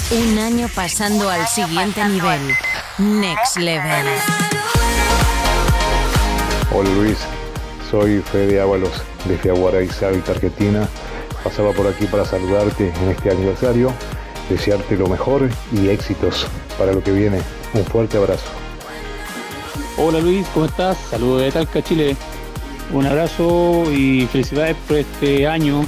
Un año pasando al siguiente nivel. Next Level. Hola Luis, soy Fede Ábalos desde Aguaraizal, Argentina. Pasaba por aquí para saludarte en este aniversario, desearte lo mejor y éxitos para lo que viene. Un fuerte abrazo. Hola Luis, ¿cómo estás? Saludos de Talca, Chile. Un abrazo y felicidades por este año,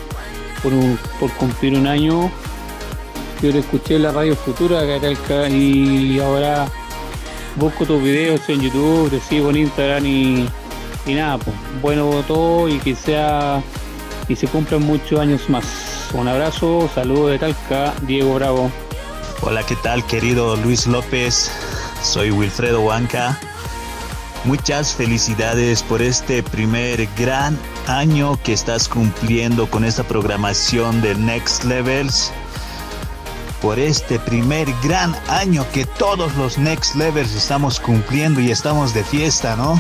por cumplir un año. Yo te escuché en la Radio Futura acá de Talca y ahora busco tus videos en YouTube, te sigo en Instagram y nada, pues bueno todo y que sea y se cumplan muchos años más. Un abrazo, saludos de Talca, Diego Bravo. Hola, ¿qué tal querido Luis López? Soy Wilfredo Huanca. Muchas felicidades por este primer gran año que estás cumpliendo con esta programación de Next Levels. Por este primer gran año que todos los Next Levels estamos cumpliendo y estamos de fiesta, ¿no?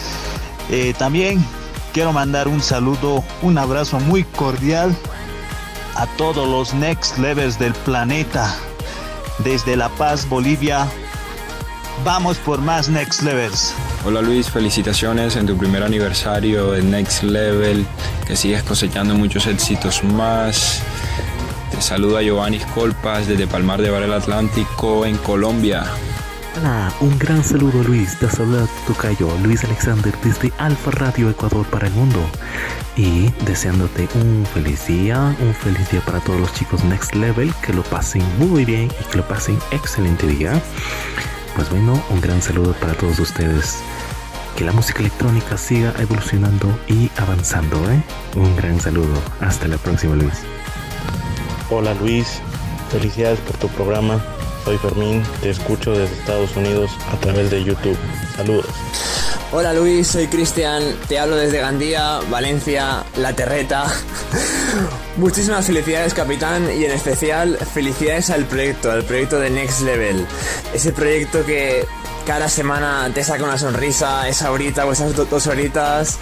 También quiero mandar un saludo, un abrazo muy cordial a todos los Next Levels del planeta. Desde La Paz, Bolivia, vamos por más Next Levels. Hola Luis, felicitaciones en tu primer aniversario de Next Level, que sigas cosechando muchos éxitos más. Te saluda Giovanni Colpas desde Palmar de Varela Atlántico en Colombia. Hola, un gran saludo Luis, te saluda tu tocayo Luis Alexander desde Alfa Radio Ecuador para el mundo y deseándote un feliz día para todos los chicos Next Level, que lo pasen muy bien y que lo pasen excelente día. Pues bueno, un gran saludo para todos ustedes, que la música electrónica siga evolucionando y avanzando, Un gran saludo, hasta la próxima Luis. Hola Luis, felicidades por tu programa. Soy Fermín, te escucho desde Estados Unidos a través de YouTube. Saludos. Hola Luis, soy Cristian, te hablo desde Gandía, Valencia, La Terreta. Muchísimas felicidades, capitán, y en especial felicidades al proyecto de Next Level. Ese proyecto que cada semana te saca una sonrisa, esa horita o esas 2 horitas,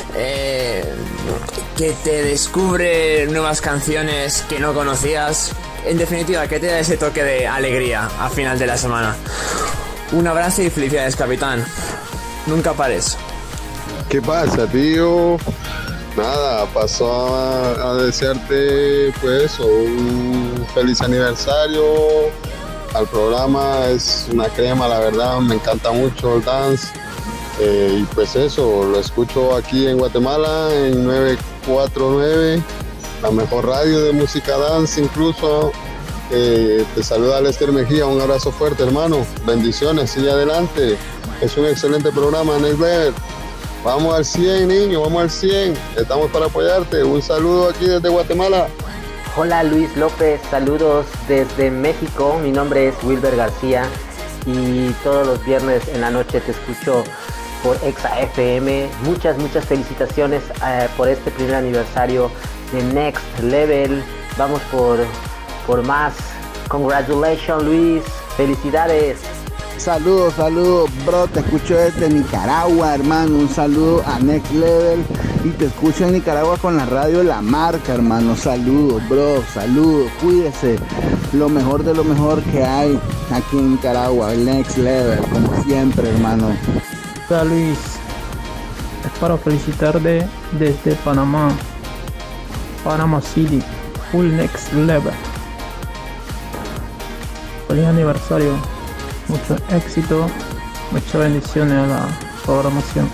que te descubre nuevas canciones que no conocías. En definitiva, que te da ese toque de alegría al final de la semana. Un abrazo y felicidades, capitán. Nunca pares. ¿Qué pasa, tío? Nada, pasó a desearte pues un feliz aniversario al programa. Es una crema, la verdad, me encanta mucho el dance. Y pues eso, lo escucho aquí en Guatemala en 949, la mejor radio de música dance incluso. Te saluda Lester Mejía, un abrazo fuerte, hermano, bendiciones, sigue adelante, es un excelente programa, Next Level. Vamos al 100, niño, vamos al 100, estamos para apoyarte. Un saludo aquí desde Guatemala. Hola Luis López, saludos desde México, mi nombre es Wilber García y todos los viernes en la noche te escucho por Exa FM. Muchas felicitaciones por este primer aniversario de Next Level. Vamos por más. Congratulations Luis, felicidades. Saludos, bro, te escucho desde Nicaragua, hermano. Un saludo a Next Level y te escucho en Nicaragua con la radio La Marca, hermano. Saludos, bro, saludos, cuídese. Lo mejor de lo mejor que hay aquí en Nicaragua, el Next Level, como siempre, hermano. Hola Luis, es para felicitarte desde Panamá City, full Next Level. Feliz aniversario, mucho éxito, muchas bendiciones a la programación.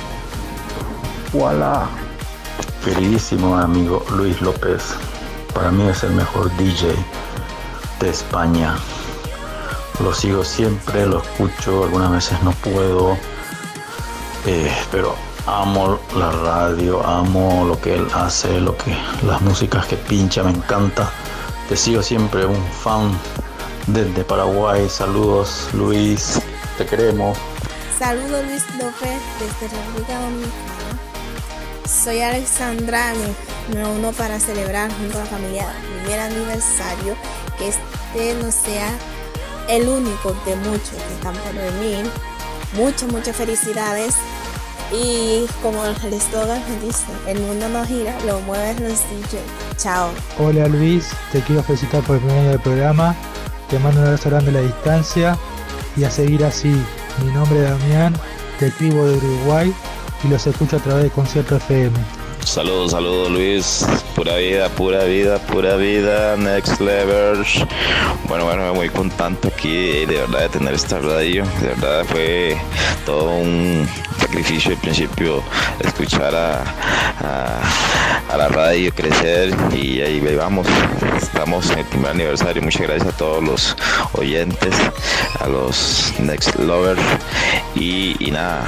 Voilà. Queridísimo amigo Luis López, para mí es el mejor DJ de España. Lo sigo siempre, lo escucho, algunas veces no puedo, pero amo la radio, amo lo que él hace, las músicas que pincha, me encanta. Te sigo siempre, un fan desde Paraguay. Saludos Luis, te queremos. Saludos Luis López desde República Dominicana. Soy Alexandra, me uno para celebrar junto a la familia el primer aniversario, que este no sea el único de muchos que están por venir. Muchas felicidades. Y como el eslogan me dice, el mundo no gira, lo mueven los DJ. Chao. Hola Luis, te quiero felicitar por el primer año del programa. te mando un abrazo grande a la distancia y a seguir así. Mi nombre es Damián, te escribo de Uruguay y los escucho a través de Concierto FM. Saludos Luis, pura vida, Next Level. Bueno, muy contento aquí de verdad de tener esta radio, de verdad fue todo un sacrificio al principio escuchar a la radio crecer y ahí vamos, estamos en el primer aniversario. Muchas gracias a todos los oyentes, a los Next Lovers y nada,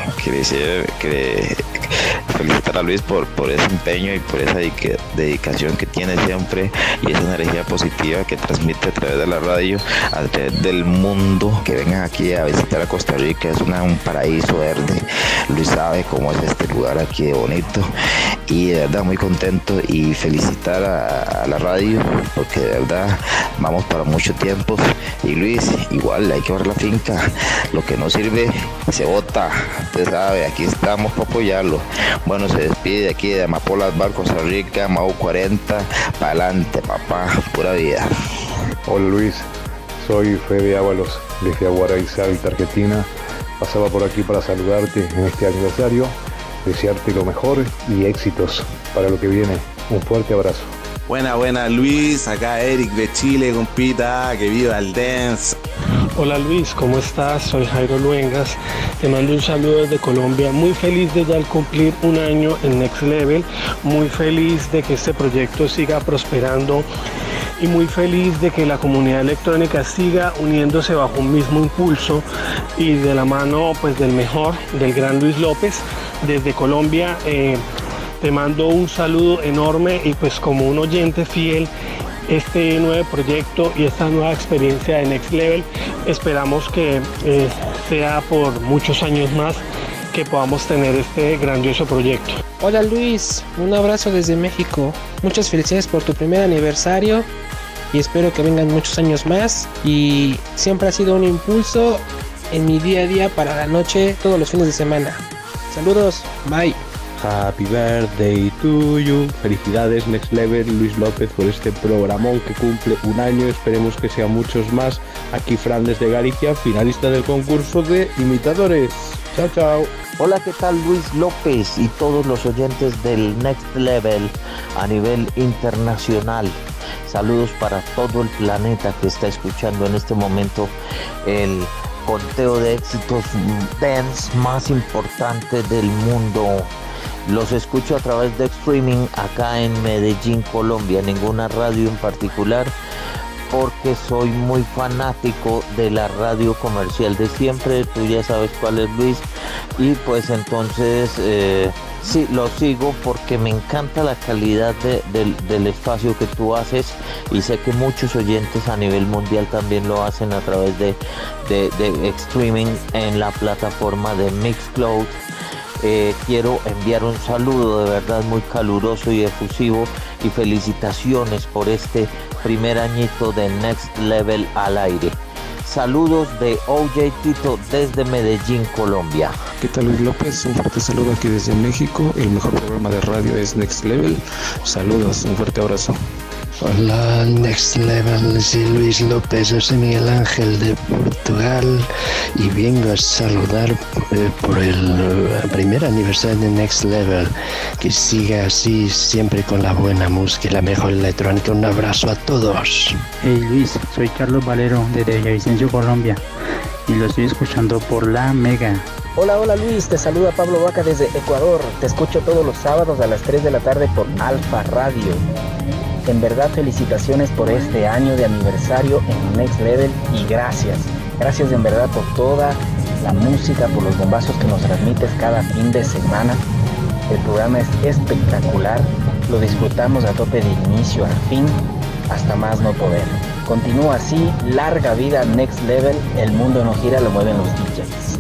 felicitar a Luis por ese empeño y por esa dedicación que tiene siempre y esa energía positiva que transmite a través de la radio, a través del mundo. Que vengan aquí a visitar a Costa Rica, es un paraíso verde. Luis sabe cómo es este lugar aquí de bonito y de verdad muy contento y felicitar a la radio porque de verdad vamos para mucho tiempo. Y Luis, igual hay que ver la finca, lo que no sirve se bota, usted sabe, aquí estamos para apoyarlo. Bueno, se despide aquí de Amapolas Bar, Costa Rica, Mau 40, para adelante papá, pura vida. Hola Luis, soy Fede Ábalos de Fiaguaraiza, Argentina. Pasaba por aquí para saludarte en este aniversario, desearte lo mejor y éxitos para lo que viene. Un fuerte abrazo. Buena Luis, acá Eric de Chile, compita, que viva el dance. Hola Luis, ¿cómo estás? Soy Jairo Luengas, te mando un saludo desde Colombia, muy feliz de ya al cumplir un año en Next Level, muy feliz de que este proyecto siga prosperando y muy feliz de que la comunidad electrónica siga uniéndose bajo un mismo impulso y de la mano pues del mejor, del gran Luis López. Desde Colombia te mando un saludo enorme y pues como un oyente fiel, este nuevo proyecto y esta nueva experiencia de Next Level esperamos que sea por muchos años más que podamos tener este grandioso proyecto. Hola Luis, un abrazo desde México, muchas felicidades por tu primer aniversario y espero que vengan muchos años más y siempre ha sido un impulso en mi día a día para la noche todos los fines de semana. Saludos, bye. Happy birthday to you. Felicidades Next Level, Luis López, por este programón que cumple un año. Esperemos que sean muchos más. Aquí Fran desde Galicia, finalista del concurso de imitadores. Chao. Hola, ¿qué tal Luis López y todos los oyentes del Next Level a nivel internacional? Saludos para todo el planeta que está escuchando en este momento el conteo de éxitos dance más importante del mundo. Los escucho a través de streaming acá en Medellín, Colombia, ninguna radio en particular, porque soy muy fanático de la radio comercial de siempre, tú ya sabes cuál es Luis, y pues entonces sí, lo sigo porque me encanta la calidad del espacio que tú haces y sé que muchos oyentes a nivel mundial también lo hacen a través de streaming en la plataforma de Mixcloud. Quiero enviar un saludo de verdad muy caluroso y efusivo y felicitaciones por este primer añito de Next Level al aire. Saludos de OJ Tito desde Medellín, Colombia. ¿Qué tal Luis López? Un fuerte saludo aquí desde México. El mejor programa de radio es Next Level. Saludos, un fuerte abrazo. Hola Next Level, soy Luis López, soy Miguel Ángel de Portugal y vengo a saludar por el primer aniversario de Next Level, que siga así siempre con la buena música y la mejor electrónica. Un abrazo a todos. Hey Luis, soy Carlos Valero desde Villavicencio, Colombia y lo estoy escuchando por La Mega. Hola Luis, te saluda Pablo Vaca desde Ecuador, te escucho todos los sábados a las 3 de la tarde por Alfa Radio. En verdad felicitaciones por este año de aniversario en Next Level y gracias en verdad por toda la música, por los bombazos que nos transmites cada fin de semana. El programa es espectacular, lo disfrutamos a tope de inicio a fin, hasta más no poder. Continúa así, larga vida Next Level, el mundo no gira, lo mueven los DJs.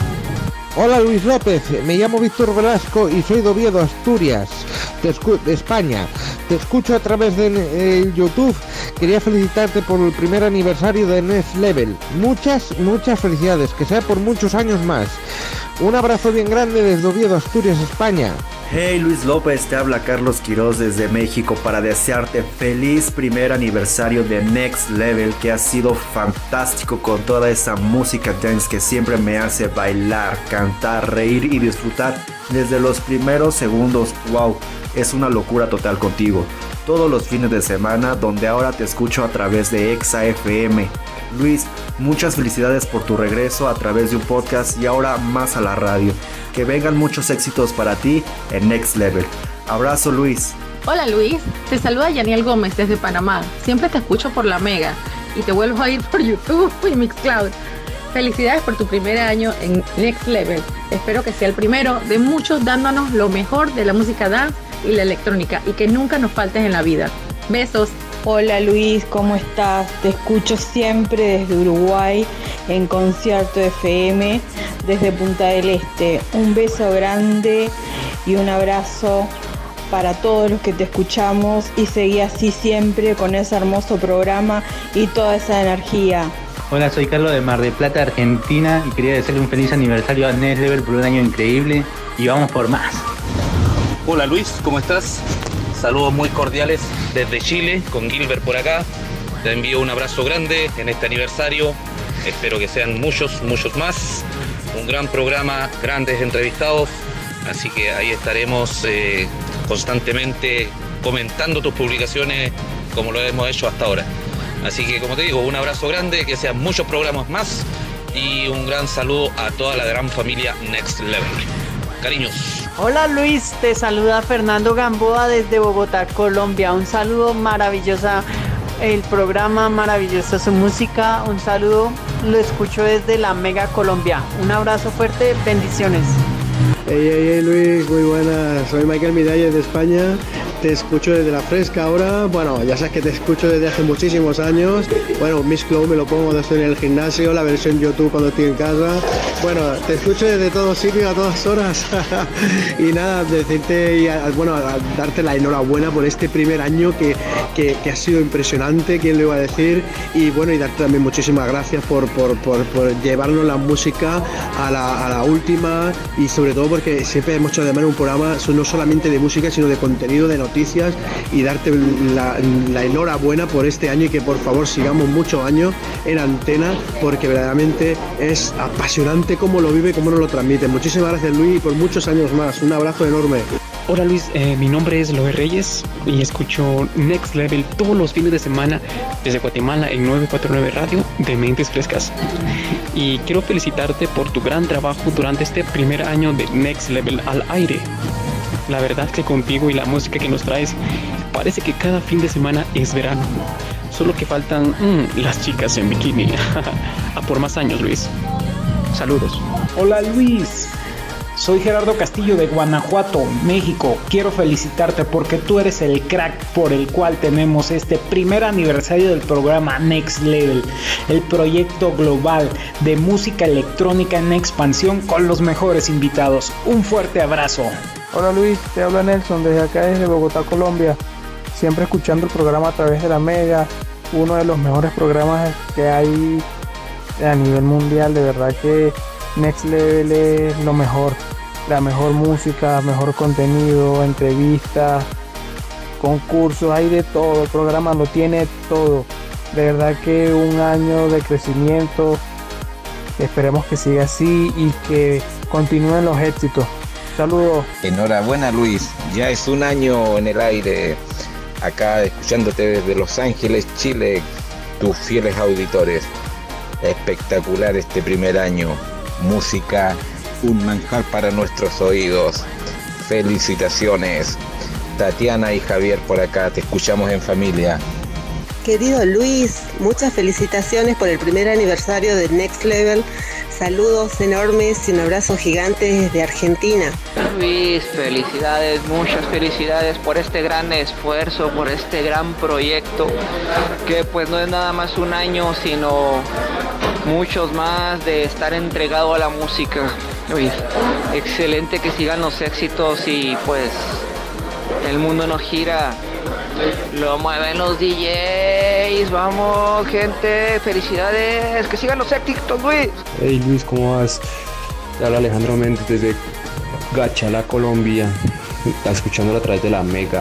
Hola Luis López, me llamo Víctor Velasco y soy de Oviedo, Asturias, de España. Te escucho a través de YouTube. Quería felicitarte por el primer aniversario de Next Level. Muchas felicidades, que sea por muchos años más. Un abrazo bien grande desde Oviedo, Asturias, España. Hey Luis López, te habla Carlos Quiroz desde México para desearte feliz primer aniversario de Next Level, que ha sido fantástico con toda esa música dance que siempre me hace bailar, cantar, reír y disfrutar desde los primeros segundos. Wow, es una locura total contigo. Todos los fines de semana, donde ahora te escucho a través de Exa FM. Luis, muchas felicidades por tu regreso a través de un podcast y ahora más a la radio. Que vengan muchos éxitos para ti en Next Level. Abrazo, Luis. Hola Luis, te saluda Yaniel Gómez desde Panamá. Siempre te escucho por la Mega y te vuelvo a ir por YouTube y Mixcloud. Felicidades por tu primer año en Next Level. Espero que sea el primero de muchos dándonos lo mejor de la música dance y la electrónica y que nunca nos faltes en la vida. Besos. Hola Luis, ¿cómo estás? Te escucho siempre desde Uruguay en Concierto FM desde Punta del Este. Un beso grande y un abrazo para todos los que te escuchamos y seguí así siempre con ese hermoso programa y toda esa energía. Hola, soy Carlos de Mar del Plata, Argentina y quería desearle un feliz aniversario a Next Level por un año increíble y vamos por más. Hola Luis, ¿cómo estás? Saludos muy cordiales desde Chile, con Gilbert por acá. Te envío un abrazo grande en este aniversario. Espero que sean muchos más. Un gran programa, grandes entrevistados. Así que ahí estaremos constantemente comentando tus publicaciones como lo hemos hecho hasta ahora. Así que como te digo, un abrazo grande, que sean muchos programas más y un gran saludo a toda la gran familia Next Level. Cariños. Hola Luis, te saluda Fernando Gamboa desde Bogotá, Colombia. Un saludo, maravillosa el programa, maravillosa su música. Un saludo, lo escucho desde la Mega Colombia. Un abrazo fuerte, bendiciones. Hey Luis, muy buenas. Soy Michael Miralles de España. Te escucho desde La Fresca ahora. Bueno, ya sabes que te escucho desde hace muchísimos años. Bueno, Mixcloud me lo pongo cuando estoy en el gimnasio, la versión YouTube cuando estoy en casa. Bueno, te escucho desde todos sitios, a todas horas. Y nada, decirte y darte la enhorabuena por este primer año que ha sido impresionante, quién lo iba a decir. Y bueno, y darte también muchísimas gracias por llevarnos la música a la última, y sobre todo porque siempre hemos hecho de menos un programa no solamente de música, sino de contenido, de noticias, y darte la enhorabuena por este año y que por favor sigamos muchos años en antena, porque verdaderamente es apasionante cómo lo vive, cómo nos lo transmite. Muchísimas gracias Luis y por muchos años más. Un abrazo enorme. Hola Luis, mi nombre es Loe Reyes y escucho Next Level todos los fines de semana desde Guatemala en 949 Radio de Mentes Frescas. Y quiero felicitarte por tu gran trabajo durante este primer año de Next Level al aire. La verdad es que contigo y la música que nos traes parece que cada fin de semana es verano. Solo que faltan las chicas en bikini. A por más años, Luis. Saludos. Hola Luis, soy Gerardo Castillo de Guanajuato, México. Quiero felicitarte porque tú eres el crack por el cual tenemos este primer aniversario del programa Next Level, el proyecto global de música electrónica en expansión con los mejores invitados. Un fuerte abrazo. Hola Luis, te habla Nelson desde acá, desde Bogotá, Colombia. Siempre escuchando el programa a través de la Mega, uno de los mejores programas que hay a nivel mundial. De verdad que Next Level es lo mejor, la mejor música, mejor contenido, entrevistas, concursos, hay de todo, el programa lo tiene todo. De verdad que un año de crecimiento, esperemos que siga así y que continúen los éxitos. Saludos. Enhorabuena Luis, ya es un año en el aire, acá escuchándote desde Los Ángeles, Chile, tus fieles auditores. Espectacular este primer año, música, un manjar para nuestros oídos. Felicitaciones. Tatiana y Javier por acá, te escuchamos en familia. Querido Luis, muchas felicitaciones por el primer aniversario de Next Level. Saludos enormes y un abrazo gigante desde Argentina. Luis, felicidades, muchas felicidades por este gran esfuerzo, por este gran proyecto, que pues no es nada más un año, sino muchos más de estar entregado a la música. Luis, excelente que sigan los éxitos y pues el mundo no gira, lo mueven los DJs. Vamos gente, felicidades, que sigan los éxitos, Luis. Hey Luis, ¿cómo vas? Te habla Alejandro Méndez desde Gachala, Colombia, escuchándolo a través de la Mega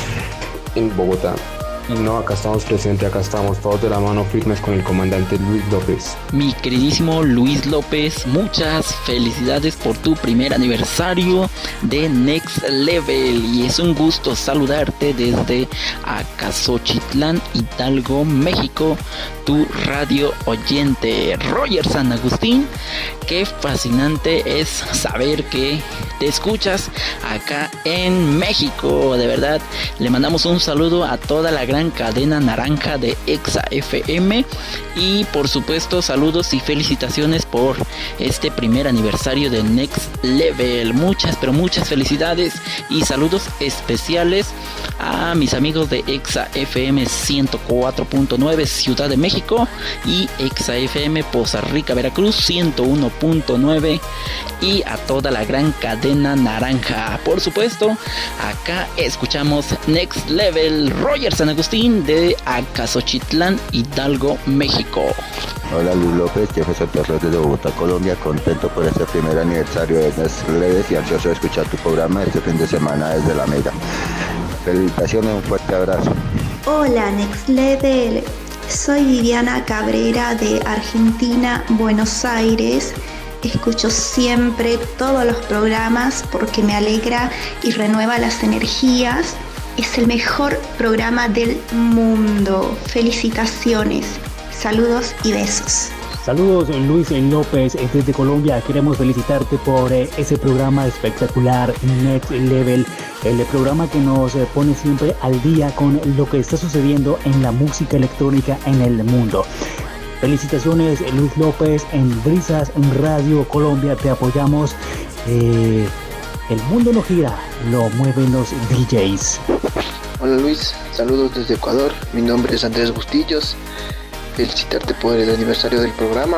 en Bogotá. Y no, acá estamos presentes, acá estamos todos de la mano firmes con el comandante Luis López. Mi queridísimo Luis López, muchas felicidades por tu primer aniversario de Next Level y es un gusto saludarte desde Acasochitlán, Hidalgo, México, tu radio oyente Roger San Agustín. Qué fascinante es saber que te escuchas acá en México, de verdad. Le mandamos un saludo a toda la gran cadena naranja de Exa FM y por supuesto saludos y felicitaciones por este primer aniversario de Next Level. Muchas pero muchas felicidades y saludos especiales a mis amigos de Exa FM 104.9 Ciudad de México y Exa FM Poza Rica, Veracruz 101.9 y a toda la gran cadena naranja. Por supuesto, acá escuchamos Next Level, Roger San Agustín de Acasochitlán, Hidalgo, México. Hola Luis López, Jefferson Torres desde Bogotá, Colombia, contento por este primer aniversario de Next Level y ansioso de escuchar tu programa este fin de semana desde la Mega. Felicitaciones, un fuerte abrazo. Hola Next Level, soy Viviana Cabrera de Argentina, Buenos Aires. Escucho siempre todos los programas porque me alegra y renueva las energías. Es el mejor programa del mundo. Felicitaciones, saludos y besos. Saludos Luis López desde Colombia, queremos felicitarte por ese programa espectacular Next Level, el programa que nos pone siempre al día con lo que está sucediendo en la música electrónica en el mundo. Felicitaciones Luis López, en Brisas Radio Colombia te apoyamos. El mundo no gira, lo mueven los DJs. Hola Luis, saludos desde Ecuador, mi nombre es Andrés Bustillos. Felicitarte por el aniversario del programa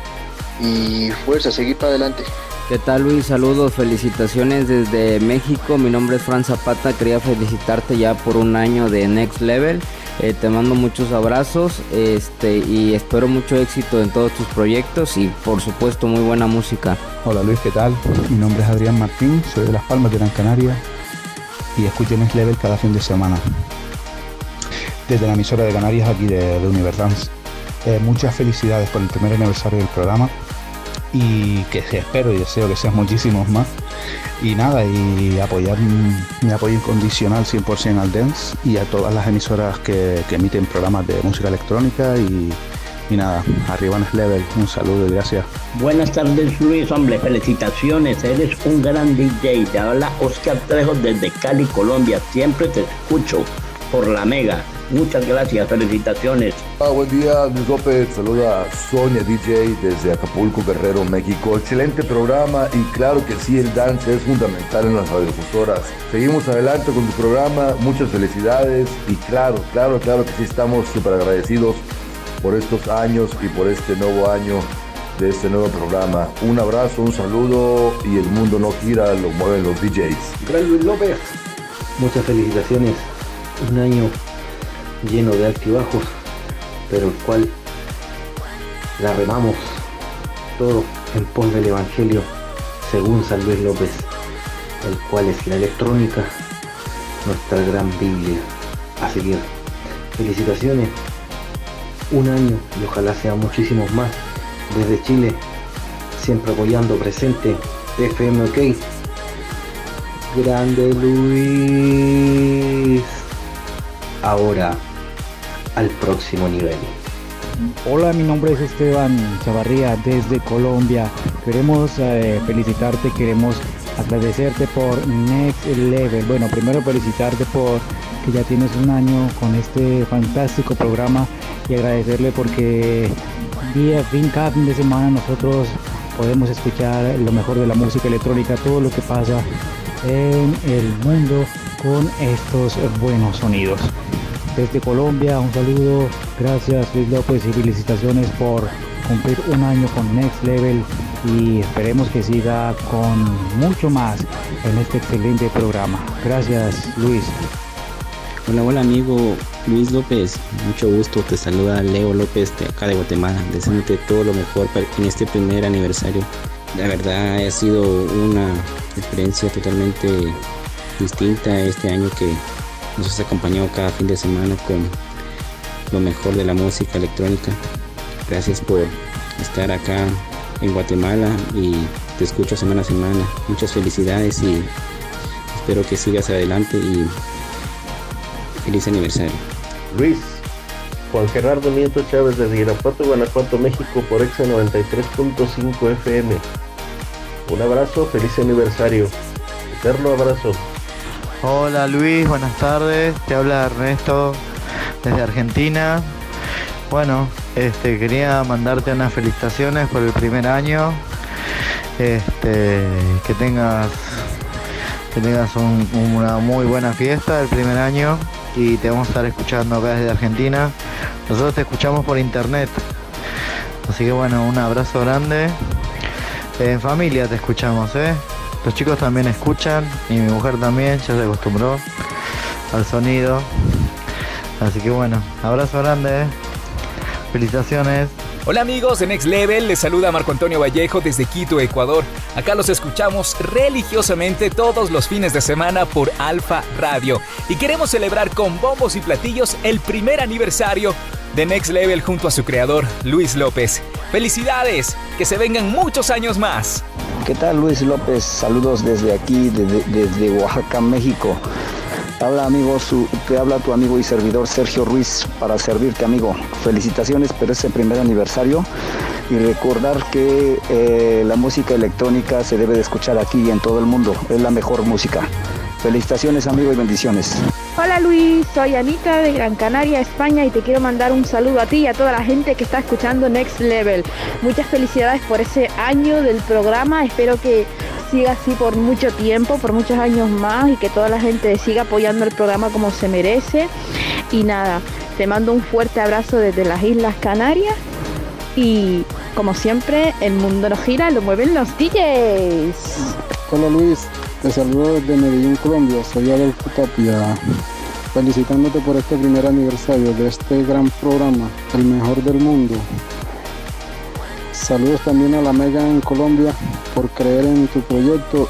y fuerza, seguir para adelante. ¿Qué tal Luis? Saludos, felicitaciones desde México, mi nombre es Fran Zapata, quería felicitarte ya por un año de Next Level, te mando muchos abrazos y espero mucho éxito en todos tus proyectos y por supuesto muy buena música. Hola Luis, ¿qué tal? Mi nombre es Adrián Martín, soy de Las Palmas de Gran Canaria y escucho Next Level cada fin de semana desde la emisora de Canarias aquí de Univerdance. Muchas felicidades por el primer aniversario del programa y que espero y deseo que sean muchísimos más y nada, y apoyar mi apoyo incondicional 100% al dance y a todas las emisoras que emiten programas de música electrónica y nada, arriba Next Level, un saludo y gracias. Buenas tardes Luis, hombre, felicitaciones, eres un gran DJ, te habla Oscar Trejo desde Cali, Colombia, siempre te escucho por la Mega. Muchas gracias, felicitaciones. Buen día, Luis López, saluda a Sonia DJ desde Acapulco, Guerrero, México. Excelente programa y claro que sí, el dance es fundamental en las radiodifusoras. Seguimos adelante con tu programa, muchas felicidades y claro que sí estamos súper agradecidos por estos años y por este nuevo año de este nuevo programa. Un abrazo, un saludo y el mundo no gira, lo mueven los DJs. Gran Luis López, muchas felicitaciones, un año lleno de altibajos, pero el cual la remamos todo en pos del Evangelio según San Luis López, el cual es la electrónica, nuestra gran Biblia a seguir. Felicitaciones, un año y ojalá sean muchísimos más. Desde Chile, siempre apoyando, presente, FM OK. Grande Luis. Ahora al próximo nivel. Hola, mi nombre es Esteban Chavarría desde Colombia. Queremos felicitarte, queremos agradecerte por Next Level. Bueno, primero felicitarte por que ya tienes un año con este fantástico programa y agradecerle porque cada fin de semana nosotros podemos escuchar lo mejor de la música electrónica, todo lo que pasa en el mundo con estos buenos sonidos. Desde Colombia, un saludo, gracias Luis López y felicitaciones por cumplir un año con Next Level y esperemos que siga con mucho más en este excelente programa. Gracias Luis. Hola amigo Luis López, mucho gusto, te saluda Leo López de acá de Guatemala, deseándote todo lo mejor en este primer aniversario La verdad ha sido una experiencia totalmente distinta este año que nos has acompañado cada fin de semana con lo mejor de la música electrónica. Gracias por estar acá en Guatemala y te escucho semana a semana. Muchas felicidades y espero que sigas adelante y feliz aniversario. Luis, Juan Gerardo Nieto Chávez desde Irapuato, Guanajuato, México por Exa 93.5 FM. Un abrazo, feliz aniversario. Eterno abrazo. Hola Luis, buenas tardes. Te habla Ernesto desde Argentina. Bueno, quería mandarte unas felicitaciones por el primer año. Que tengas una muy buena fiesta el primer año y te vamos a estar escuchando acá desde Argentina. Nosotros te escuchamos por internet, así que bueno, un abrazo grande. En familia te escuchamos, los chicos también escuchan y mi mujer también, ya se acostumbró al sonido, así que bueno, abrazo grande, felicitaciones. Hola amigos de Next Level, les saluda Marco Antonio Vallejo desde Quito, Ecuador. Acá los escuchamos religiosamente todos los fines de semana por Alfa Radio. Y queremos celebrar con bombos y platillos el primer aniversario de Next Level junto a su creador, Luis López. ¡Felicidades! ¡Que se vengan muchos años más! ¿Qué tal, Luis López? Saludos desde aquí, desde Oaxaca, México. Te habla tu amigo y servidor Sergio Ruiz para servirte, amigo. Felicitaciones por ese primer aniversario y recordar que la música electrónica se debe de escuchar aquí y en todo el mundo. Es la mejor música. Felicitaciones, amigo, y bendiciones. Hola Luis, soy Anita de Gran Canaria, España y te quiero mandar un saludo a ti y a toda la gente que está escuchando Next Level. Muchas felicidades por ese año del programa, espero que siga así por mucho tiempo, por muchos años más y que toda la gente siga apoyando el programa como se merece. Y nada, te mando un fuerte abrazo desde las Islas Canarias y como siempre el mundo no gira, lo mueven los DJs. Hola Luis, te saludo desde Medellín, Colombia, soy Adolfo Tapia, felicitándote por este primer aniversario de este gran programa, el mejor del mundo. Saludos también a la Mega en Colombia por creer en tu proyecto.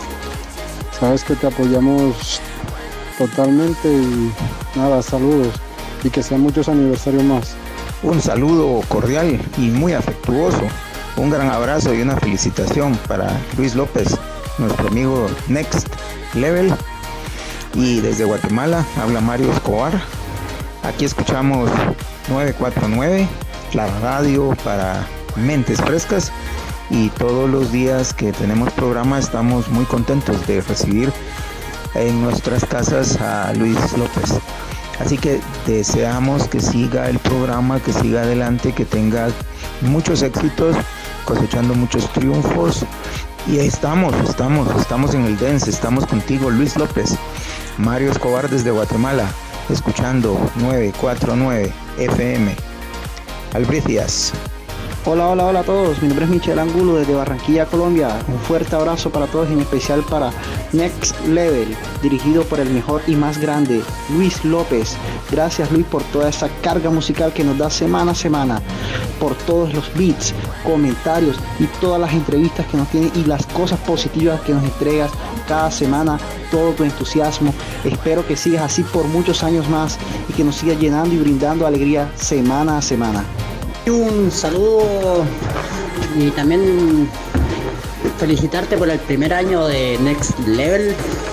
Sabes que te apoyamos totalmente y nada, saludos y que sean muchos aniversarios más. Un saludo cordial y muy afectuoso. Un gran abrazo y una felicitación para Luis López, nuestro amigo Next Level. Y desde Guatemala habla Mario Escobar. Aquí escuchamos 949, la radio para mentes frescas, y todos los días que tenemos programa estamos muy contentos de recibir en nuestras casas a Luis López. Así que deseamos que siga el programa, que siga adelante, que tenga muchos éxitos, cosechando muchos triunfos. Y ahí estamos en el dance, estamos contigo, Luis López. Mario Escobar desde Guatemala, escuchando 949 FM. Albricias. Hola a todos, mi nombre es Michel Angulo desde Barranquilla, Colombia. Un fuerte abrazo para todos y en especial para Next Level, dirigido por el mejor y más grande, Luis López. Gracias Luis por toda esa carga musical que nos da semana a semana, por todos los beats, comentarios y todas las entrevistas que nos tienes y las cosas positivas que nos entregas cada semana, todo tu entusiasmo. Espero que sigas así por muchos años más y que nos sigas llenando y brindando alegría semana a semana. Un saludo y también felicitarte por el primer año de Next Level.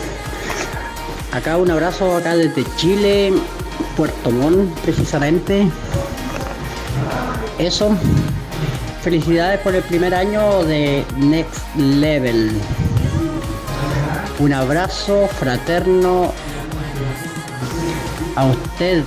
Acá un abrazo acá desde Chile, Puerto Montt precisamente. Eso, felicidades por el primer año de Next Level. Un abrazo fraterno a usted,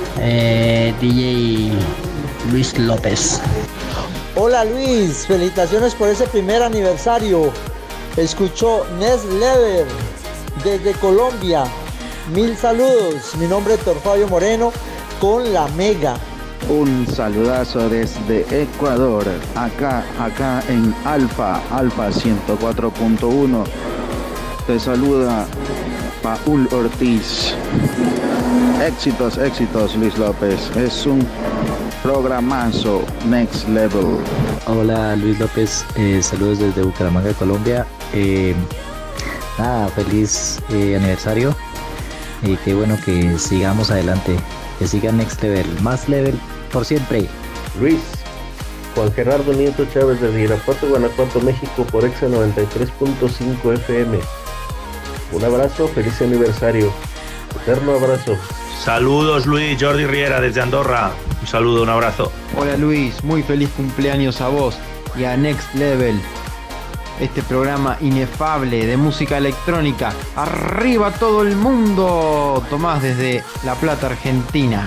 DJ Luis López. Hola Luis, felicitaciones por ese primer aniversario. Escuchó Next Level desde Colombia. Mil saludos. Mi nombre es Héctor Fabio Moreno con la Mega. Un saludazo desde Ecuador, acá en Alfa 104.1. Te saluda Paul Ortiz. Éxitos, éxitos, Luis López. Es un programazo, Next Level. Hola, Luis López. Saludos desde Bucaramanga, Colombia. Nada, feliz aniversario. Y qué bueno que sigamos adelante. Que siga Next Level. Más level por siempre. Luis, Juan Gerardo Nieto Chávez desde Irapuato, Guanajuato, México, por Exa 93.5 FM. Un abrazo, feliz aniversario. Eterno abrazo. Saludos, Luis. Jordi Riera desde Andorra. Un saludo, un abrazo. Hola, Luis. Muy feliz cumpleaños a vos y a Next Level. Este programa inefable de música electrónica. ¡Arriba todo el mundo! Tomás desde La Plata, Argentina.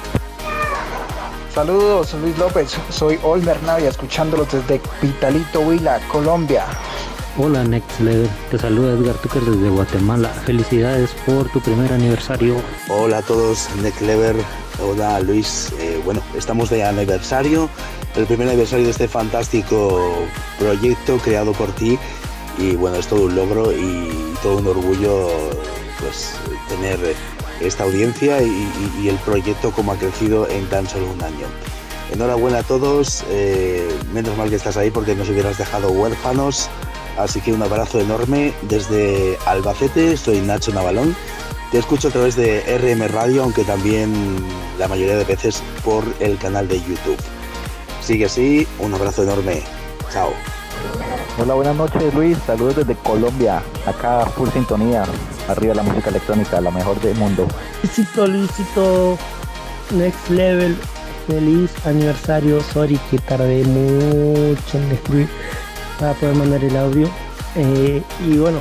Saludos, Luis López. Soy Olmer Navia, escuchándolos desde Pitalito, Huila, Colombia. Hola, Next Level. Te saluda Edgar Tucker desde Guatemala. Felicidades por tu primer aniversario. Hola a todos, Next Level. Hola, Luis. Bueno, estamos de aniversario. El primer aniversario de este fantástico proyecto creado por ti. Y bueno, es todo un logro y todo un orgullo, pues, tener esta audiencia y el proyecto como ha crecido en tan solo un año. Enhorabuena a todos. Menos mal que estás ahí porque nos hubieras dejado huérfanos. Así que un abrazo enorme desde Albacete. Soy Nacho Navalón. Te escucho a través de RM Radio, aunque también la mayoría de veces por el canal de YouTube. Sigue así, un abrazo enorme. Chao. Hola, buenas noches, Luis. Saludos desde Colombia. Acá full sintonía. Arriba la música electrónica, la mejor del mundo. Luisito, Next Level. Feliz aniversario. Sorry que tardé mucho en escribir para poder mandar el audio. Y bueno,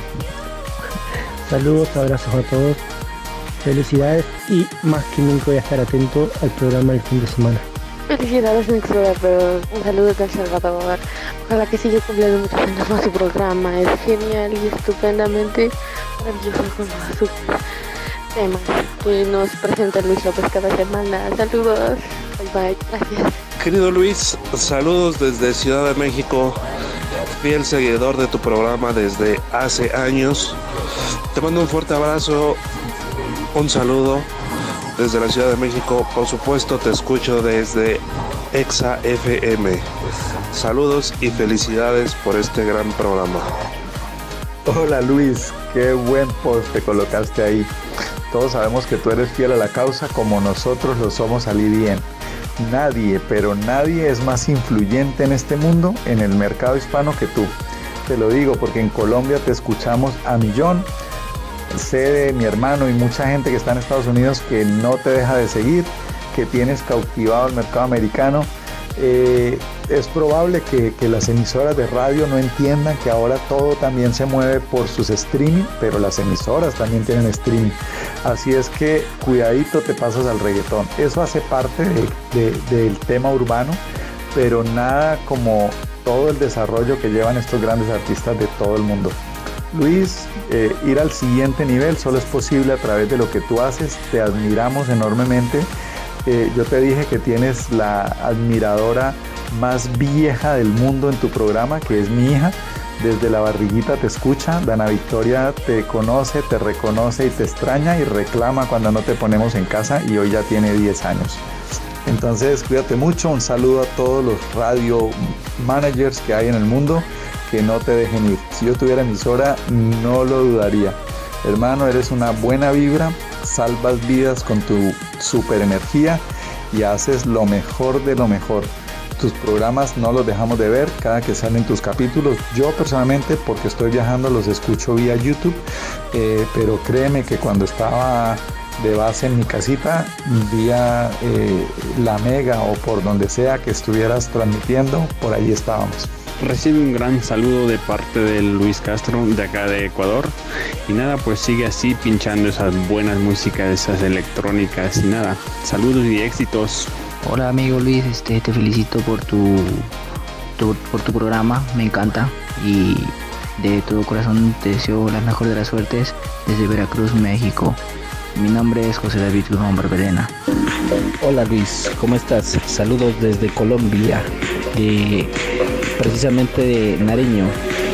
saludos, abrazos a todos. Felicidades y más que nunca voy a estar atento al programa del fin de semana. Felicidades, Next Level, pero un saludo de El Salvador. Ojalá que siga cumpliendo muchos años más su programa. Es genial y estupendamente maravilloso con sus temas que nos presenta Luis López cada semana. Saludos, bye bye, gracias. Querido Luis, saludos desde Ciudad de México, fiel seguidor de tu programa desde hace años. Te mando un fuerte abrazo, un saludo desde la Ciudad de México. Por supuesto te escucho desde Exa FM. Saludos y felicidades por este gran programa. Hola Luis, qué buen post te colocaste ahí. Todos sabemos que tú eres fiel a la causa como nosotros lo somos al IDN. Nadie, pero nadie es más influyente en este mundo, en el mercado hispano que tú. Te lo digo porque en Colombia te escuchamos a millón. Sé de mi hermano y mucha gente que está en Estados Unidos que no te deja de seguir, que tienes cautivado el mercado americano. Es probable que las emisoras de radio no entiendan que ahora todo también se mueve por sus streaming, pero las emisoras también tienen streaming. Así es que cuidadito te pasas al reggaetón. Eso hace parte del tema urbano, pero nada como todo el desarrollo que llevan estos grandes artistas de todo el mundo. Luis, ir al siguiente nivel solo es posible a través de lo que tú haces. Te admiramos enormemente. Yo te dije que tienes la admiradora más vieja del mundo en tu programa, que es mi hija. Desde la barriguita te escucha. Dana Victoria te conoce, te reconoce y te extraña y reclama cuando no te ponemos en casa, y hoy ya tiene 10 años. Entonces cuídate mucho. Un saludo a todos los radio managers que hay en el mundo, que no te dejen ir. Si yo tuviera emisora no lo dudaría. Hermano, eres una buena vibra, salvas vidas con tu super energía y haces lo mejor de lo mejor. Tus programas no los dejamos de ver cada que salen tus capítulos. Yo personalmente, porque estoy viajando, los escucho vía YouTube, pero créeme que cuando estaba de base en mi casita, vía la Mega o por donde sea que estuvieras transmitiendo, por ahí estábamos. Recibe un gran saludo de parte de Luis Castro de acá de Ecuador, y nada, pues sigue así pinchando esas buenas músicas, esas electrónicas, y nada, saludos y éxitos. Hola amigo Luis, te felicito por tu programa, me encanta, y de todo corazón te deseo la mejor de las suertes desde Veracruz, México. Mi nombre es José David Guzmán Barberena. Hola Luis, ¿cómo estás? Saludos desde Colombia, precisamente de Nariño.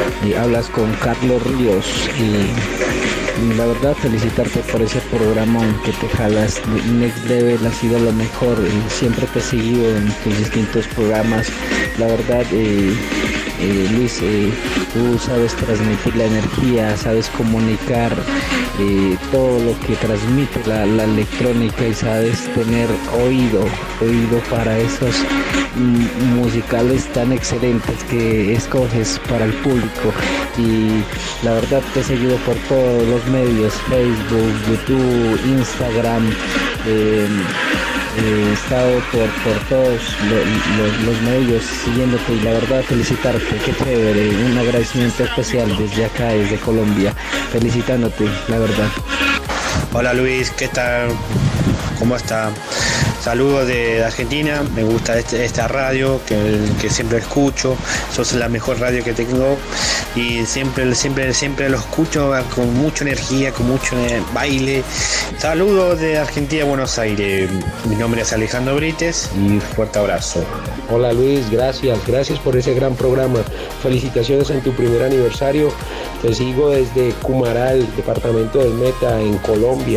y hablas con Carlos Ríos y la verdad felicitarte por ese programa que te jalas. Next Level ha sido lo mejor, siempre te he seguido en tus distintos programas. La verdad, Luis, tú sabes transmitir la energía, sabes comunicar todo lo que transmite la electrónica y sabes tener oído para esos musicales tan excelentes que escoges para el público. Y la verdad te he seguido por todos los medios, Facebook, YouTube, Instagram, he estado por todos los medios siguiéndote y la verdad felicitarte, qué chévere, un agradecimiento especial desde acá, desde Colombia, felicitándote, la verdad. Hola Luis, ¿qué tal? ¿Cómo está? Saludos de Argentina, me gusta esta radio que siempre escucho, sos la mejor radio que tengo y siempre lo escucho con mucha energía, con mucho baile. Saludos de Argentina, Buenos Aires, mi nombre es Alejandro Brites y fuerte abrazo. Hola Luis, gracias por ese gran programa, felicitaciones en tu primer aniversario, te sigo desde Cumaral, departamento del Meta en Colombia.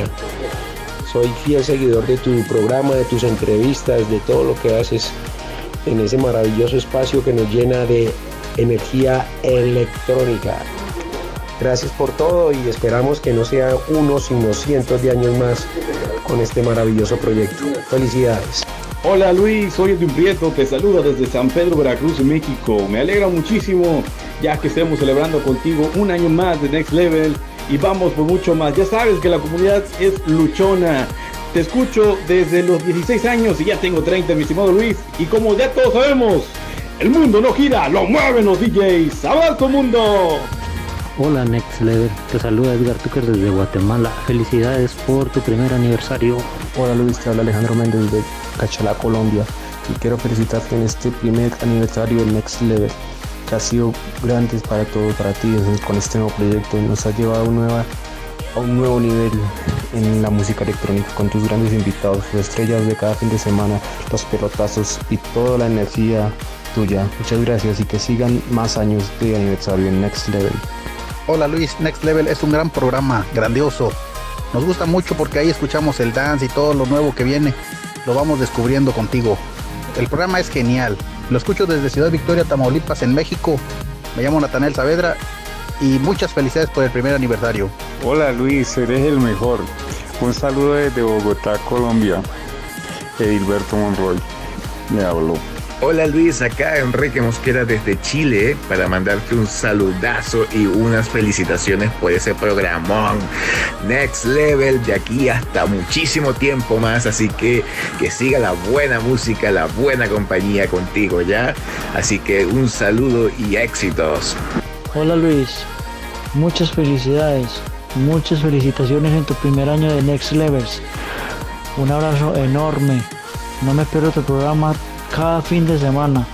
Soy fiel seguidor de tu programa, de tus entrevistas, de todo lo que haces en ese maravilloso espacio que nos llena de energía electrónica. Gracias por todo y esperamos que no sea uno, sino cientos de años más con este maravilloso proyecto. Felicidades. Hola Luis, soy Edwin Prieto, te saluda desde San Pedro, Veracruz, México. Me alegra muchísimo ya que estemos celebrando contigo un año más de Next Level. Y vamos por mucho más. Ya sabes que la comunidad es luchona. Te escucho desde los 16 años y ya tengo 30, mi estimado Luis. Y como ya todos sabemos, el mundo no gira, lo mueven los DJs. ¡Abrazo, mundo! Hola Next Level, te saluda Edgar Tucker desde Guatemala. Felicidades por tu primer aniversario. Hola Luis, te habla Alejandro Méndez de Cachalá, Colombia. Y quiero felicitarte en este primer aniversario del Next Level, que ha sido grande para todos, para ti, con este nuevo proyecto. Nos has llevado a un nuevo nivel en la música electrónica, con tus grandes invitados, tus estrellas de cada fin de semana, los pelotazos y toda la energía tuya. Muchas gracias y que sigan más años de aniversario en Next Level. Hola Luis, Next Level es un gran programa, grandioso. Nos gusta mucho porque ahí escuchamos el dance y todo lo nuevo que viene, lo vamos descubriendo contigo. El programa es genial. Lo escucho desde Ciudad Victoria, Tamaulipas, en México. Me llamo Natanael Saavedra y muchas felicidades por el primer aniversario. Hola Luis, eres el mejor. Un saludo desde Bogotá, Colombia. Edilberto Monroy me habló. Hola Luis, acá Enrique Mosquera desde Chile para mandarte un saludazo y unas felicitaciones por ese programón Next Level de aquí hasta muchísimo tiempo más, así que siga la buena música, la buena compañía contigo, ¿ya? Así que un saludo y éxitos. Hola Luis, muchas felicidades, muchas felicitaciones en tu primer año de Next Levels. Un abrazo enorme, no me pierdo tu programa cada fin de semana,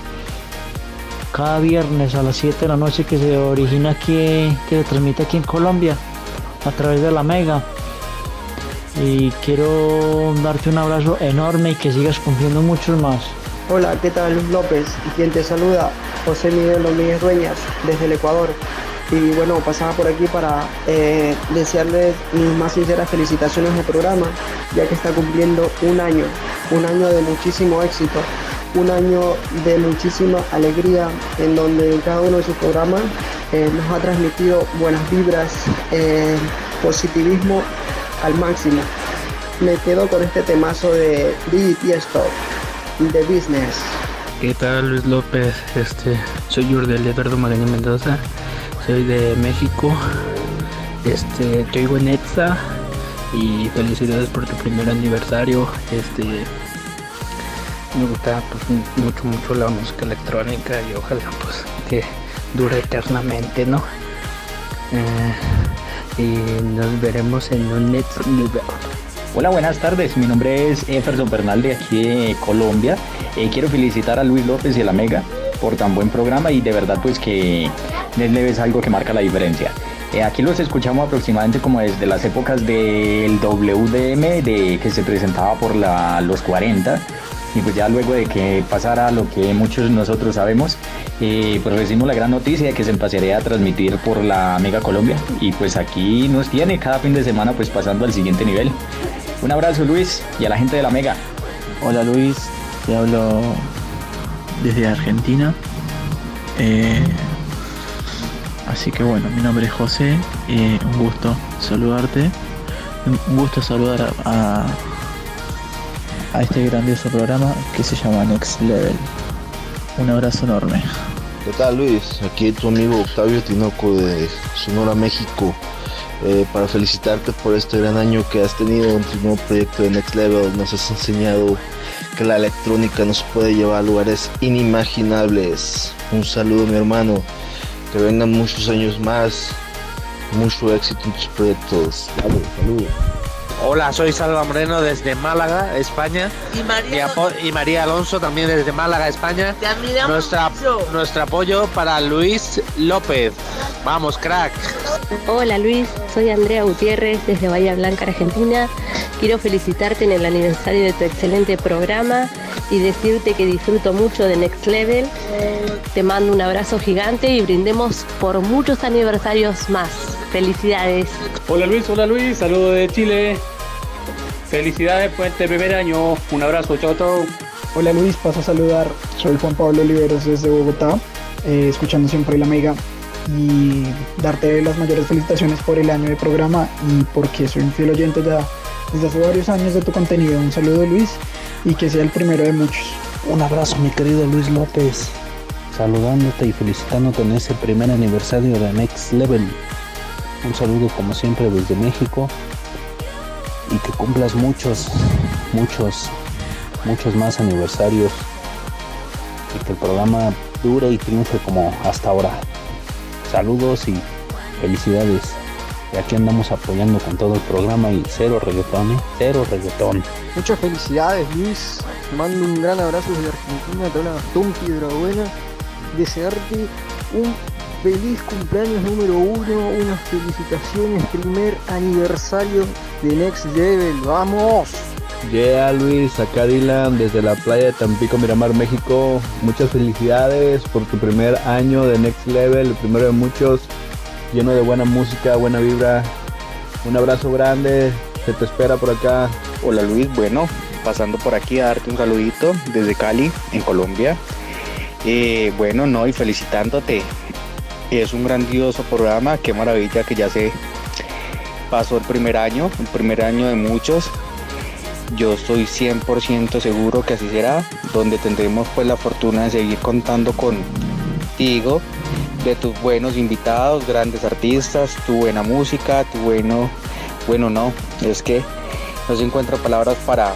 cada viernes a las 7 de la noche que se origina aquí, que se transmite aquí en Colombia a través de la Mega. Y quiero darte un abrazo enorme y que sigas cumpliendo muchos más. Hola, ¿qué tal? Luis López, y quien te saluda, José Miguel Domínguez Dueñas, desde el Ecuador. Y bueno, pasaba por aquí para desearles mis más sinceras felicitaciones al programa, ya que está cumpliendo un año de muchísimo éxito, un año de muchísima alegría, en donde en cada uno de sus programas nos ha transmitido buenas vibras, positivismo al máximo. Me quedo con este temazo de DJ Tiesto, The Business. ¿Qué tal Luis López? Soy Yurdel Eduardo Magaña Mendoza, soy de México, te oigo en EXA y felicidades por tu primer aniversario. Me gusta pues mucho la música electrónica y ojalá pues que dure eternamente, ¿no? Y nos veremos en un next level. Hola, buenas tardes, mi nombre es Jefferson Bernal de aquí de Colombia. Quiero felicitar a Luis López y a la Mega por tan buen programa y de verdad pues que Next Level es algo que marca la diferencia. Aquí los escuchamos aproximadamente como desde las épocas del WDM que se presentaba por los 40 Y pues ya luego de que pasara lo que muchos de nosotros sabemos, pues recibimos la gran noticia de que se empezaría a transmitir por la Mega Colombia. Y pues aquí nos tiene cada fin de semana pues pasando al siguiente nivel. Un abrazo, Luis, y a la gente de la Mega. Hola Luis, te hablo desde Argentina. Así que bueno, mi nombre es José, un gusto saludarte, un gusto saludar a este grandioso programa que se llama Next Level. Un abrazo enorme. ¿Qué tal, Luis? Aquí tu amigo Octavio Tinoco de Sonora, México, para felicitarte por este gran año que has tenido en tu nuevo proyecto de Next Level. Nos has enseñado que la electrónica nos puede llevar a lugares inimaginables. Un saludo, mi hermano, que vengan muchos años más, mucho éxito en tus proyectos. Vale, saludos. Hola, soy Salva Moreno desde Málaga, España. Y María Alonso también desde Málaga, España. Te admiramos mucho. Nuestro apoyo para Luis López. Vamos, crack. Hola Luis, soy Andrea Gutiérrez desde Bahía Blanca, Argentina. Quiero felicitarte en el aniversario de tu excelente programa y decirte que disfruto mucho de Next Level. Te mando un abrazo gigante y brindemos por muchos aniversarios más. Felicidades. Hola Luis, saludos de Chile. Felicidades por este primer año. Un abrazo, chao, chao. Hola Luis, paso a saludar. Soy Juan Pablo Oliveros desde Bogotá, escuchando siempre la Mega y darte las mayores felicitaciones por el año de programa y porque soy un fiel oyente ya desde hace varios años de tu contenido. Un saludo, Luis, y que sea el primero de muchos. Un abrazo, mi querido Luis López, saludándote y felicitándote en ese primer aniversario de Next Level. Un saludo como siempre desde México y que cumplas muchos más aniversarios y que el programa dure y triunfe como hasta ahora. Saludos y felicidades. Y aquí andamos apoyando con todo el programa y cero reggaetón. Muchas felicidades, Luis. Te mando un gran abrazo desde Argentina, te habla Gastón Piedrabuena. Desearte un feliz cumpleaños número 1, unas felicitaciones, primer aniversario de Next Level, ¡vamos! Yeah, Luis, acá Dylan desde la playa de Tampico, Miramar, México. Muchas felicidades por tu primer año de Next Level, el primero de muchos, lleno de buena música, buena vibra. Un abrazo grande, se te espera por acá. Hola Luis, bueno, pasando por aquí a darte un saludito desde Cali, en Colombia. Y felicitándote. Es un grandioso programa, qué maravilla que ya se pasó el primer año de muchos. Yo estoy 100% seguro que así será, donde tendremos pues la fortuna de seguir contando contigo, de tus buenos invitados, grandes artistas, tu buena música, es que no se encuentran palabras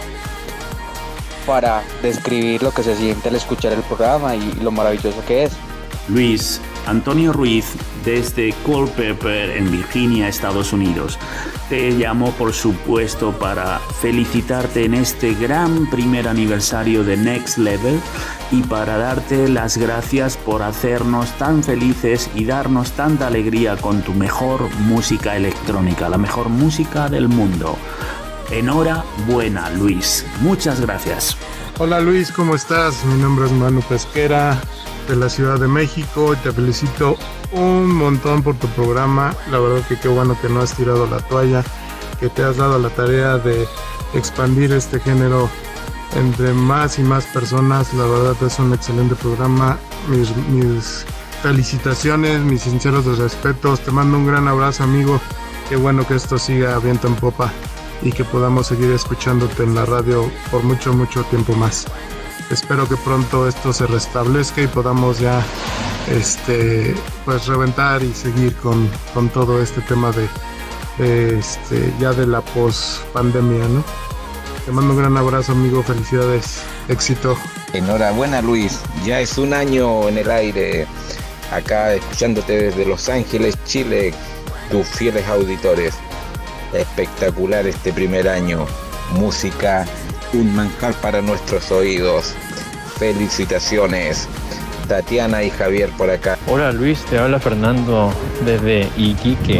para describir lo que se siente al escuchar el programa y lo maravilloso que es. Luis Antonio Ruiz desde Culpeper en Virginia, Estados Unidos. Te llamo por supuesto para felicitarte en este gran primer aniversario de Next Level y para darte las gracias por hacernos tan felices y darnos tanta alegría con tu mejor música electrónica, la mejor música del mundo. Enhorabuena, Luis. Muchas gracias. Hola Luis, ¿cómo estás? Mi nombre es Manu Pesquera de la Ciudad de México y te felicito un montón por tu programa. La verdad que qué bueno que no has tirado la toalla, que te has dado la tarea de expandir este género entre más y más personas. La verdad es un excelente programa. Mis felicitaciones, mis sinceros respetos. Te mando un gran abrazo, amigo. Qué bueno que esto siga viento en popa y que podamos seguir escuchándote en la radio por mucho tiempo más. Espero que pronto esto se restablezca y podamos ya pues reventar y seguir con todo este tema de ya de la post pandemia, ¿no? Te mando un gran abrazo, amigo, felicidades, éxito. Enhorabuena, Luis, ya es un año en el aire, acá escuchándote desde Los Ángeles, Chile, tus fieles auditores. Espectacular este primer año, música, un manjar para nuestros oídos. Felicitaciones, Tatiana y Javier por acá. Hola Luis, te habla Fernando desde Iquique,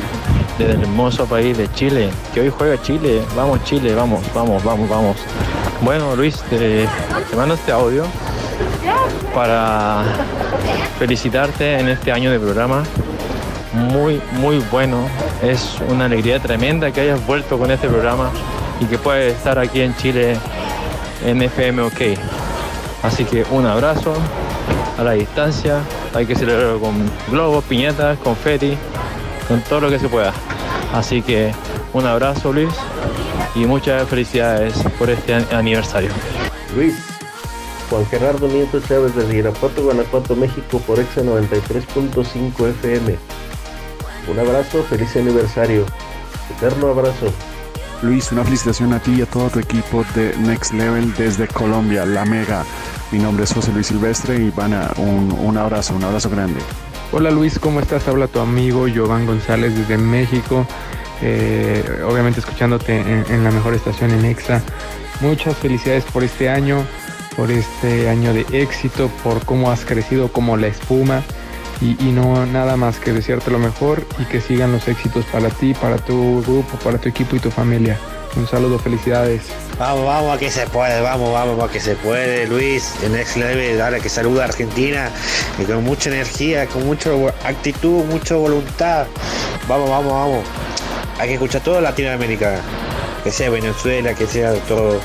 desde el hermoso país de Chile, que hoy juega Chile. Vamos Chile, vamos. Bueno, Luis, te mando este audio para felicitarte en este año de programa. Muy, muy bueno. Es una alegría tremenda que hayas vuelto con este programa y que puedas estar aquí en Chile en FM OK. Así que un abrazo a la distancia. Hay que celebrarlo con globos, piñatas, confeti, con todo lo que se pueda. Así que un abrazo, Luis, y muchas felicidades por este aniversario. Luis, Juan Gerardo Nieto Chávez desde Irapuato, Guanajuato, México, por Exa 93.5 FM. Un abrazo, feliz aniversario. Eterno abrazo. Luis, una felicitación a ti y a todo tu equipo de Next Level desde Colombia, La Mega. Mi nombre es José Luis Silvestre y un abrazo grande. Hola Luis, ¿cómo estás? Habla tu amigo Jovan González desde México. Obviamente escuchándote en la mejor estación en Exa. Muchas felicidades por este año de éxito, por cómo has crecido como la espuma. Y no nada más que desearte lo mejor y que sigan los éxitos para ti, para tu grupo, para tu equipo y tu familia. Un saludo, felicidades. Vamos a que se puede, vamos a que se puede, Luis. En Next Level, dale, que saluda a Argentina y con mucha energía, con mucha actitud, mucha voluntad. Vamos. Hay que escuchar todo Latinoamérica, que sea Venezuela, que sea todo.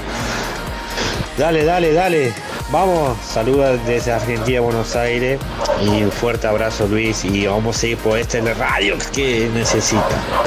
Dale. Vamos, saluda desde Argentina, Buenos Aires, y un fuerte abrazo, Luis, y vamos a seguir por la radio que necesita.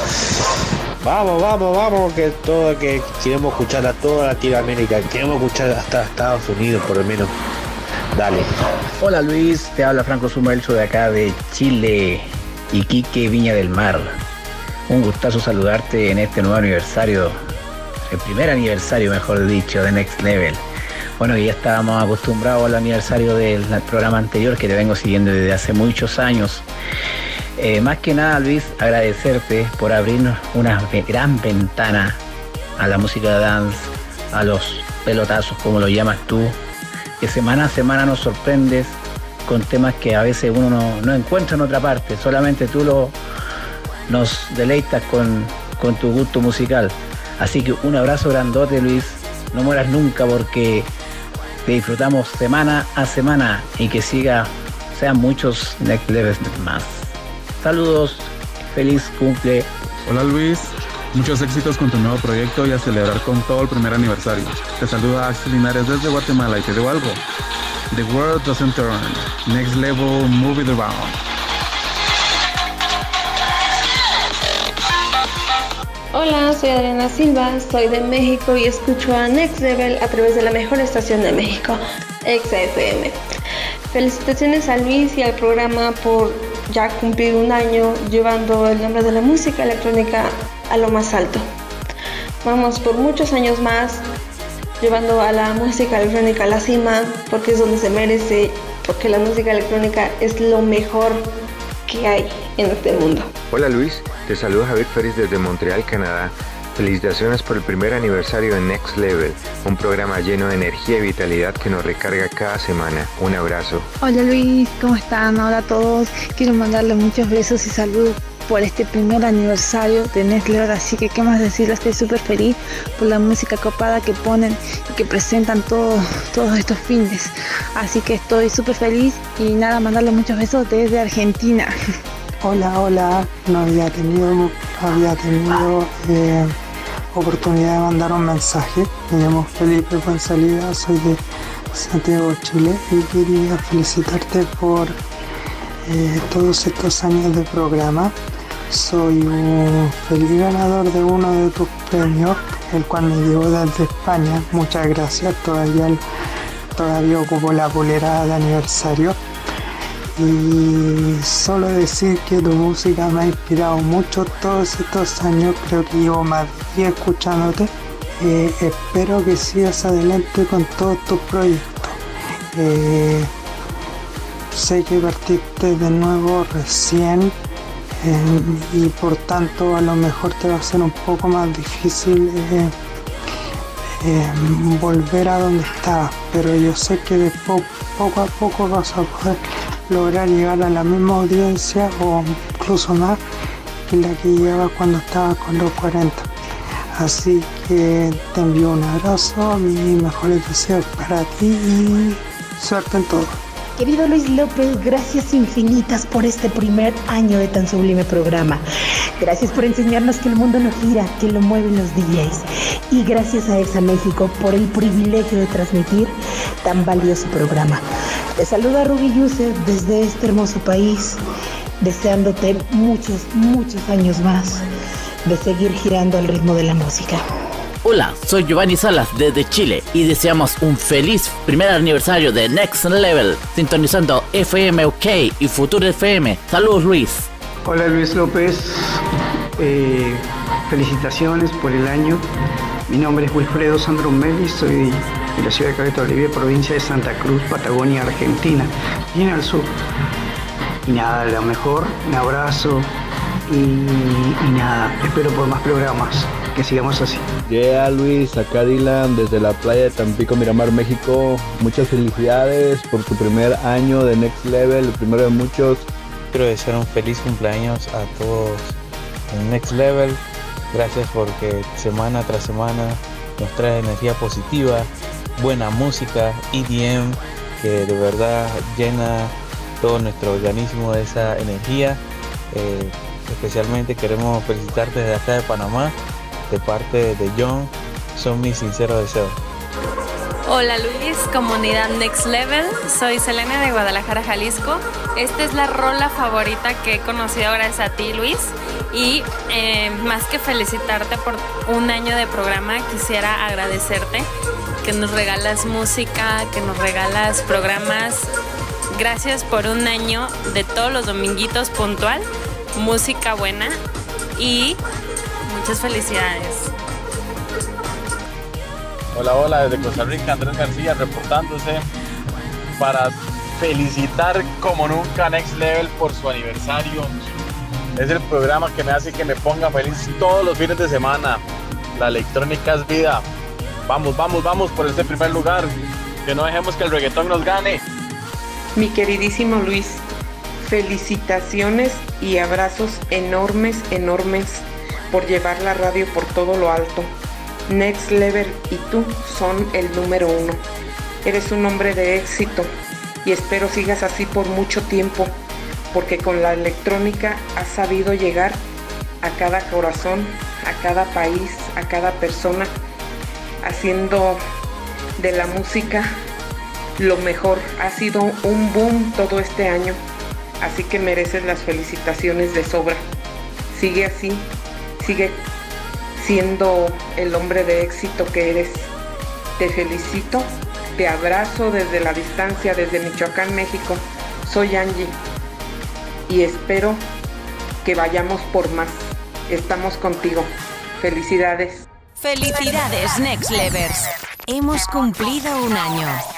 Vamos, que queremos escuchar a toda Latinoamérica, queremos escuchar hasta Estados Unidos por lo menos. Dale. Hola Luis, te habla Franco Sumelso de acá de Chile, Iquique, Viña del Mar. Un gustazo saludarte en este nuevo aniversario, el primer aniversario mejor dicho, de Next Level. Bueno, ya estábamos acostumbrados al aniversario del programa anterior que te vengo siguiendo desde hace muchos años. Más que nada, Luis, agradecerte por abrirnos una gran ventana a la música de dance, a los pelotazos, como lo llamas tú, que semana a semana nos sorprendes con temas que a veces uno no encuentra en otra parte, solamente tú nos deleitas con tu gusto musical. Así que un abrazo grandote, Luis, no mueras nunca porque te disfrutamos semana a semana y que sean muchos Next Levels más. Saludos, feliz cumple. Hola Luis, muchos éxitos con tu nuevo proyecto y a celebrar con todo el primer aniversario. Te saluda Axel Linares desde Guatemala y te digo algo. The world doesn't turn, Next Level, move it around. Hola, soy Adriana Silva, soy de México y escucho a Next Level a través de la mejor estación de México, Exa FM. Felicitaciones a Luis y al programa por ya cumplir un año llevando el nombre de la música electrónica a lo más alto. Vamos por muchos años más llevando a la música electrónica a la cima, porque es donde se merece, porque la música electrónica es lo mejor que hay en este mundo. Hola Luis, te saluda Javier Férez desde Montreal, Canadá. Felicitaciones por el primer aniversario de Next Level, un programa lleno de energía y vitalidad que nos recarga cada semana. Un abrazo. Hola Luis, ¿cómo están? Hola a todos. Quiero mandarle muchos besos y saludos por este primer aniversario de Next Level, así que qué más decirles, estoy súper feliz por la música copada que ponen y que presentan todos estos fines. Así que estoy súper feliz y nada, mandarle muchos besos desde Argentina. Hola, no había tenido oportunidad de mandar un mensaje. Me llamo Felipe Fuenzalida, soy de Santiago, Chile, y quería felicitarte por todos estos años de programa. Soy un feliz ganador de uno de tus premios, el cual me llegó desde España. Muchas gracias, todavía ocupo la polera de aniversario. Y solo decir que tu música me ha inspirado mucho todos estos años, creo que llevo más de 10 escuchándote. Espero que sigas adelante con todos tus proyectos. Sé que partiste de nuevo recién y por tanto a lo mejor te va a ser un poco más difícil volver a donde estabas, pero yo sé que poco a poco vas a poder lograr llegar a la misma audiencia o incluso más que la que llevabas cuando estabas con los 40. Así que te envío un abrazo, mis mejores deseos para ti y suerte en todo. Querido Luis López, gracias infinitas por este primer año de tan sublime programa. Gracias por enseñarnos que el mundo no gira, que lo mueven los DJs. Y gracias a Exa México por el privilegio de transmitir tan valioso programa. Te saluda Ruby Yusef desde este hermoso país, deseándote muchos, muchos años más de seguir girando al ritmo de la música. Hola, soy Giovanni Salas desde Chile y deseamos un feliz primer aniversario de Next Level, sintonizando FM OK y Futuro FM. Saludos, Luis. Hola, Luis López. Felicitaciones por el año. Mi nombre es Wilfredo Sandro Melis, soy de la ciudad de Caleta Olivia, provincia de Santa Cruz, Patagonia, Argentina, bien al sur. Y nada, lo mejor, un abrazo y nada, espero por más programas. Que sigamos así. Luis, acá Dylan desde la playa de Tampico, Miramar, México. Muchas felicidades por tu primer año de Next Level, el primero de muchos. Quiero desear un feliz cumpleaños a todos en Next Level. Gracias porque semana tras semana nos trae energía positiva, buena música, EDM, que de verdad llena todo nuestro organismo de esa energía. Especialmente queremos felicitarte desde acá de Panamá. De parte de John, son mis sinceros deseos. Hola Luis, comunidad Next Level, soy Selena de Guadalajara, Jalisco. Esta es la rola favorita que he conocido gracias a ti, Luis. Y más que felicitarte por un año de programa, quisiera agradecerte que nos regalas música, que nos regalas programas. Gracias por un año de todos los dominguitos puntual, música buena y muchas felicidades. Hola, desde Costa Rica, Andrés García reportándose para felicitar como nunca a Next Level por su aniversario. Es el programa que me hace que me ponga feliz todos los fines de semana. La electrónica es vida. Vamos por este primer lugar. Que no dejemos que el reggaetón nos gane. Mi queridísimo Luis, felicitaciones y abrazos enormes por llevar la radio por todo lo alto. Next Level y tú son el número 1. Eres un hombre de éxito y espero sigas así por mucho tiempo, porque con la electrónica has sabido llegar a cada corazón, a cada país, a cada persona, haciendo de la música lo mejor. Ha sido un boom todo este año, así que mereces las felicitaciones de sobra. Sigue así. Sigue siendo el hombre de éxito que eres. Te felicito, te abrazo desde la distancia, desde Michoacán, México. Soy Angie y espero que vayamos por más. Estamos contigo. Felicidades. Felicidades, Next Levers. Hemos cumplido un año.